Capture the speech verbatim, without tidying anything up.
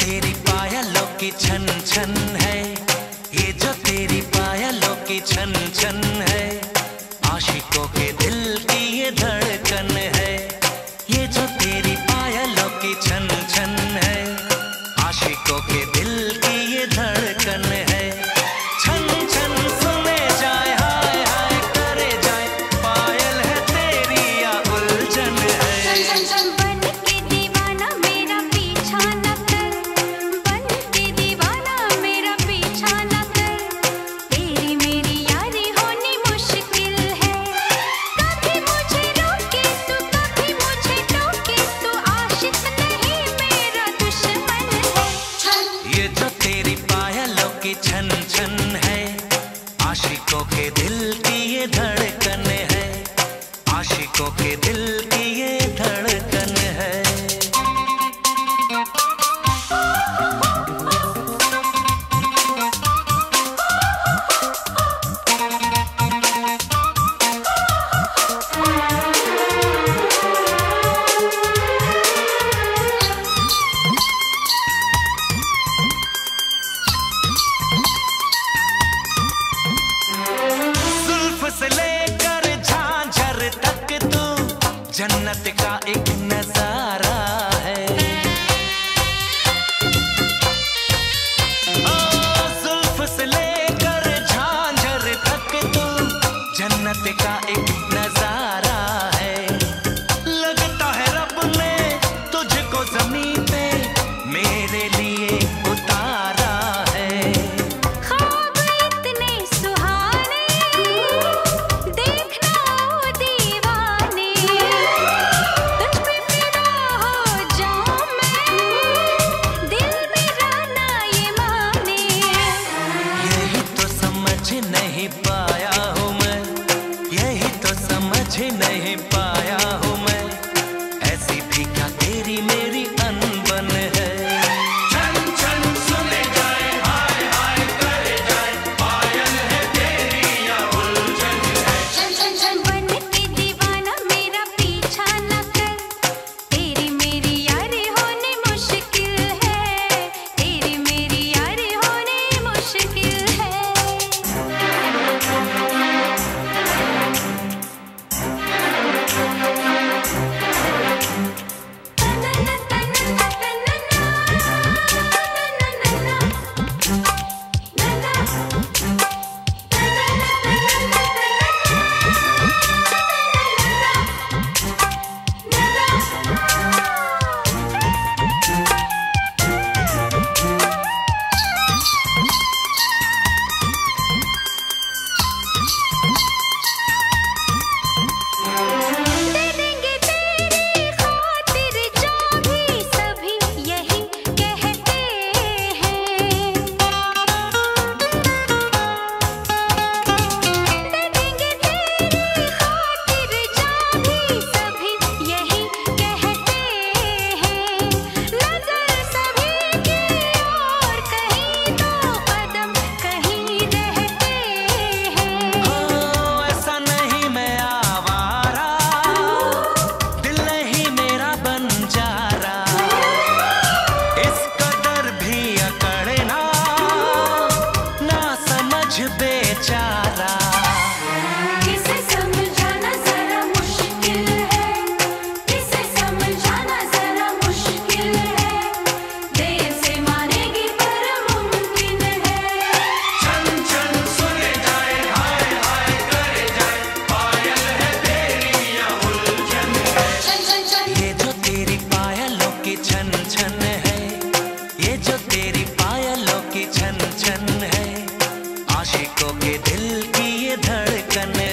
तेरी पायलों की छन छन है, ये जो तेरी पायलों की छन छन है, आशिकों के दिल की ये धड़कन है। ये जो तेरी पायलों की छन छन है, आशिकों के दिल की ये धड़कन है। छन छन सुने जाए, हाय हाय करे जाए, पायल है तेरी या उलझन है। छन छन छन बन के दीवाना मेरा पीछा न कर, बन के दीवाना मेरा पीछा न कर, तेरी मेरी यारी होनी मुश्किल है। कभी मुझे रोके तू, कभी मुझे टोके तू, आशिक नहीं मेरा दुश्मन है। छन ये जो तेरी पायलों की छन छन है, आशिकों के दिल की ये धड़कन है, आशिकों के दिल की ये धड़कन है। जुल्फ से लेकर झांझर तक तू जन्नत का एक नजारा है। ओ जुल्फ से लेकर झांझर तक तू जन्नत का एक नजारा है। लगता है रब ने तुझको जमीन पे मेरे लिए उतारा है। ख्वाब इतने सुहाने देखना ओ दीवाने, तुझ पे फिदा हो जाऊं मैं, दिल मेरा ना ये माने। यही तो समझ नहीं पाया हूँ मैं, यही तो समझ नहीं पाया हूँ मैं, ऐसी भी क्या तेरी मेरी अनबन है। छन छन सुने जाए, हाय हाय करे जाए, पायल है तेरी या उलझन है। छन छन छन बन के दीवाना मेरा पीछा न कर, तेरी मेरी यारी होनी मुश्किल है, तेरी मेरी यारी होनी मुश्किल है। दे देंगे तेरी खातिर जो भी सभी यही कहते हैं। दे देंगे तेरी खातिर जो भी सभी यही कहते हैं। नजर सभी की और कहीं तो कदम कहीं रहते हैं। ओ ऐसा नहीं मैं आवारा, दिल नहीं मेरा बंजारा, इस कदर भी अकड़ना ना समझ बेचारा। इसे समझाना जरा मुश्किल है, इसे समझाना जरा मुश्किल है, देर से मानेगी पर मुमकिन है। छन छन सुने जाए, हाय हाय करे जाए, पायल है तेरी या उलझन है। छन छन छन ये जो तेरी पायलों की छन छन है, ये जो तेरी पायलों की छन छन है, आशिकों के दिल की ये धड़कन